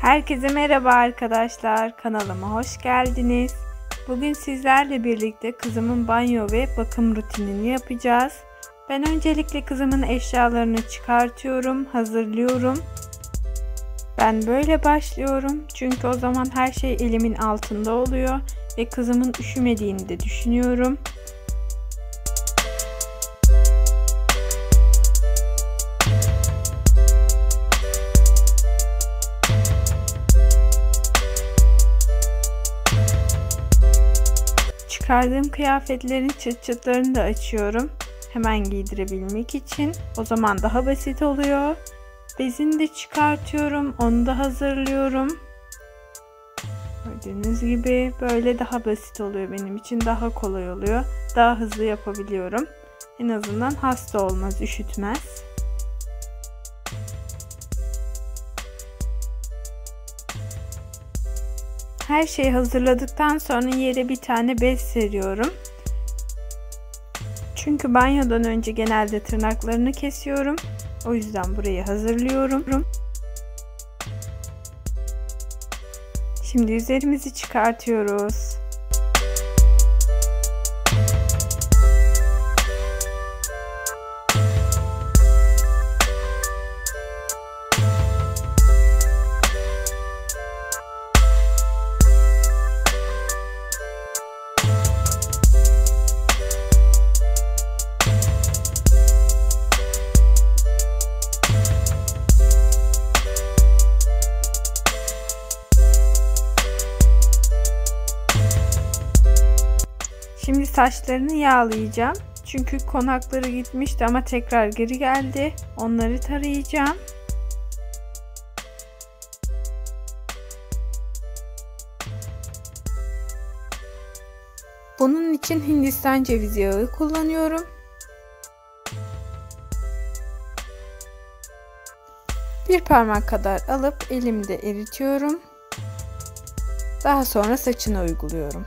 Herkese merhaba arkadaşlar, kanalıma hoş geldiniz. Bugün sizlerle birlikte kızımın banyo ve bakım rutinini yapacağız. Ben öncelikle kızımın eşyalarını çıkartıyorum, hazırlıyorum. Ben böyle başlıyorum çünkü o zaman her şey elimin altında oluyor ve kızımın üşümediğini de düşünüyorum. Çıkardığım kıyafetlerin çıt çıtlarını da açıyorum. Hemen giydirebilmek için. O zaman daha basit oluyor. Bezini de çıkartıyorum. Onu da hazırlıyorum. Gördüğünüz gibi böyle daha basit oluyor benim için. Daha kolay oluyor. Daha hızlı yapabiliyorum. En azından hasta olmaz, üşütmez. Her şeyi hazırladıktan sonra yere bir tane bez seriyorum. Çünkü banyodan önce genelde tırnaklarını kesiyorum. O yüzden burayı hazırlıyorum. Şimdi üzerimizi çıkartıyoruz. Şimdi saçlarını yağlayacağım. Çünkü konakları gitmişti ama tekrar geri geldi. Onları tarayacağım. Bunun için Hindistan cevizi yağı kullanıyorum. Bir parmak kadar alıp elimde eritiyorum. Daha sonra saçına uyguluyorum.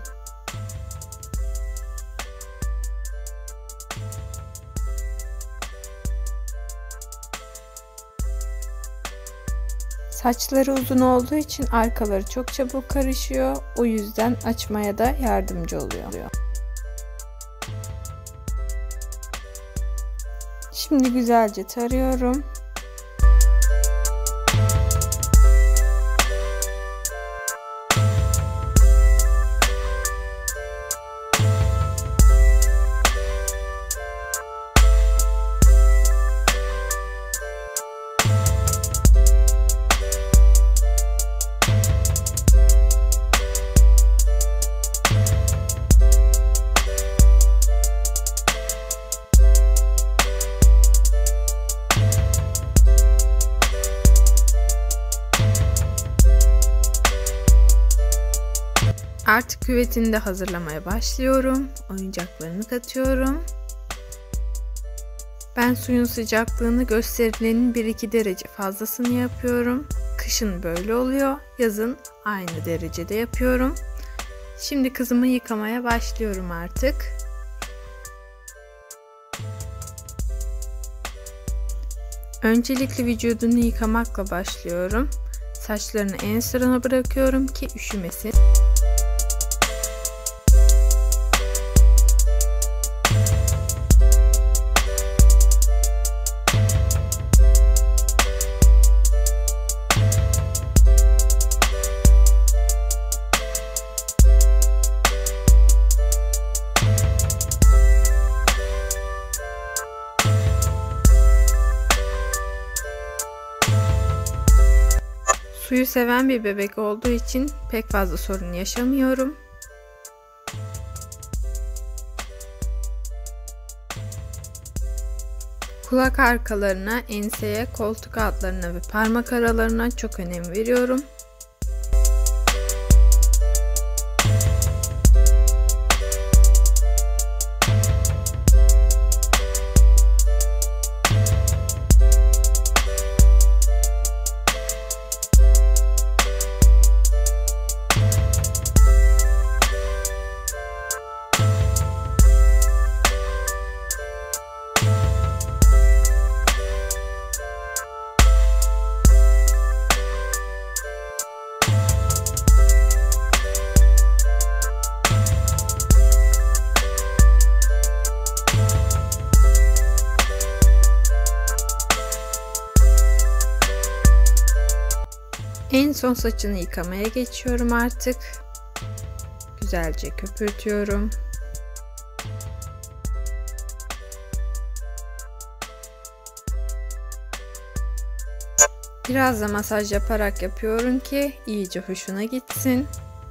Saçları uzun olduğu için arkaları çok çabuk karışıyor. O yüzden açmaya da yardımcı oluyor. Şimdi güzelce tarıyorum. Artık küvetini de hazırlamaya başlıyorum. Oyuncaklarını katıyorum. Ben suyun sıcaklığını gösterilenin 1-2 derece fazlasını yapıyorum. Kışın böyle oluyor. Yazın aynı derecede yapıyorum. Şimdi kızımı yıkamaya başlıyorum artık. Öncelikle vücudunu yıkamakla başlıyorum. Saçlarını en sırana bırakıyorum ki üşümesin. Suyu seven bir bebek olduğu için pek fazla sorun yaşamıyorum. Kulak arkalarına, enseye, koltuk altlarına ve parmak aralarına çok önem veriyorum. En son saçını yıkamaya geçiyorum artık. Güzelce köpürtüyorum. Biraz da masaj yaparak yapıyorum ki iyice hoşuna gitsin.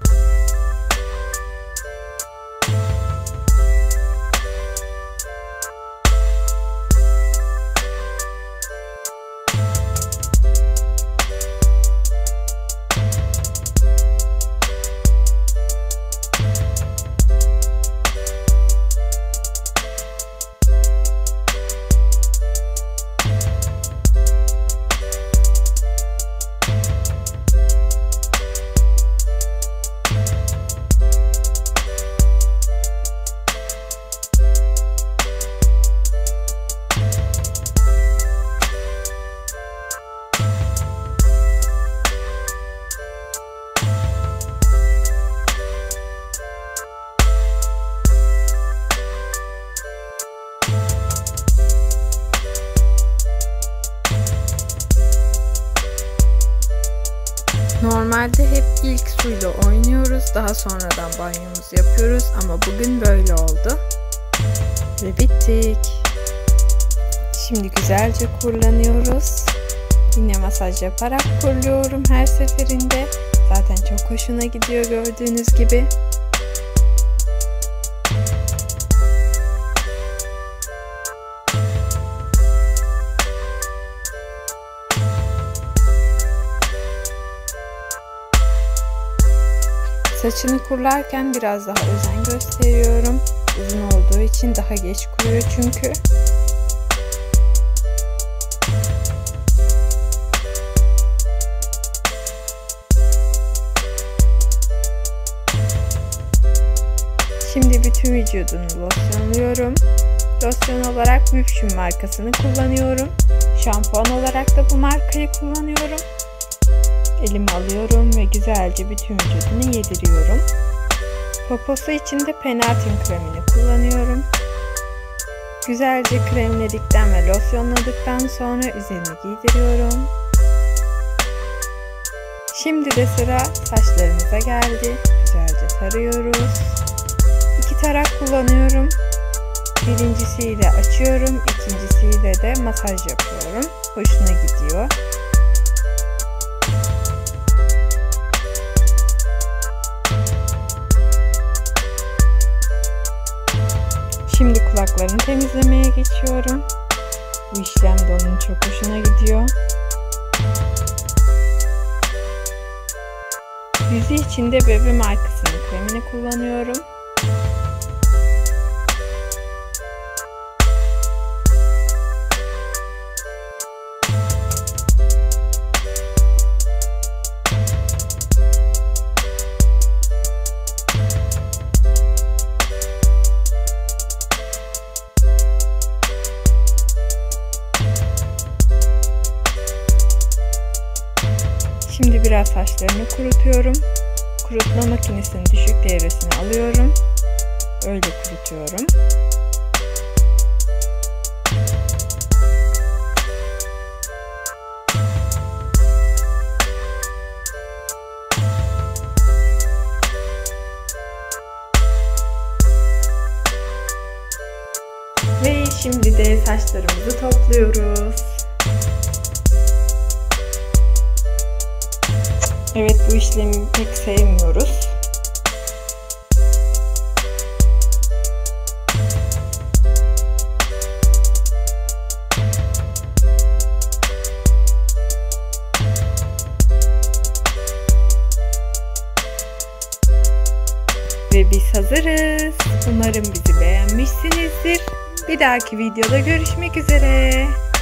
Normalde hep ilk suyla oynuyoruz, daha sonradan banyomuzu yapıyoruz ama bugün böyle oldu. Ve bittik. Şimdi güzelce kurulanıyoruz. Yine masaj yaparak kuruluyorum her seferinde. Zaten çok hoşuna gidiyor gördüğünüz gibi. Saçını kurularken biraz daha özen gösteriyorum. Uzun olduğu için daha geç kuruyor çünkü. Şimdi bütün vücudunu losyonluyorum. Losyon olarak Müpşün markasını kullanıyorum. Şampuan olarak da bu markayı kullanıyorum. Elime alıyorum ve güzelce bütün vücudunu yediriyorum. Poposu için de Panatin kremini kullanıyorum. Güzelce kremledikten ve losyonladıktan sonra üzerine giydiriyorum. Şimdi de sıra saçlarımıza geldi. Güzelce tarıyoruz. 2 tarak kullanıyorum. Birincisiyle açıyorum, ikincisiyle de masaj yapıyorum. Hoşuna gidiyor. Şimdi kulaklarını temizlemeye geçiyorum. Bu işlem de onun çok hoşuna gidiyor. Yüzü için de Bebe markasının kremini kullanıyorum. Şimdi biraz saçlarını kurutuyorum. Kurutma makinesinin düşük devresini alıyorum. Öyle kurutuyorum. Ve şimdi de saçlarımızı topluyoruz. Evet, bu işlemi pek sevmiyoruz. Ve biz hazırız. Umarım bizi beğenmişsinizdir. Bir dahaki videoda görüşmek üzere.